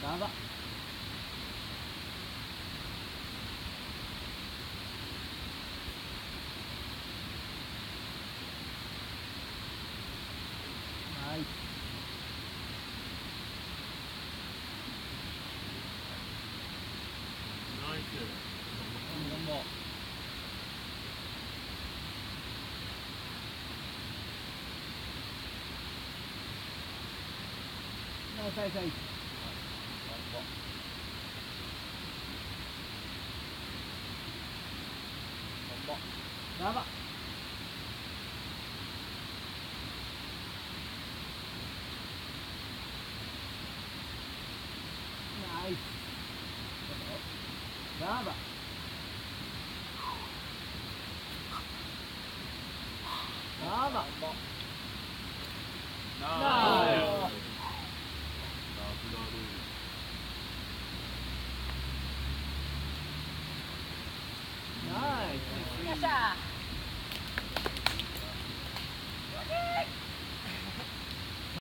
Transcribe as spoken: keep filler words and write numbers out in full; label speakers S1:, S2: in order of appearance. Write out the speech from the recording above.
S1: やば。ナイス。
S2: ナイス。
S1: どんどん。ナイスナイスナイス。やば。ナイス。やば。やば。ナイス。ナイス。
S3: よっしゃー。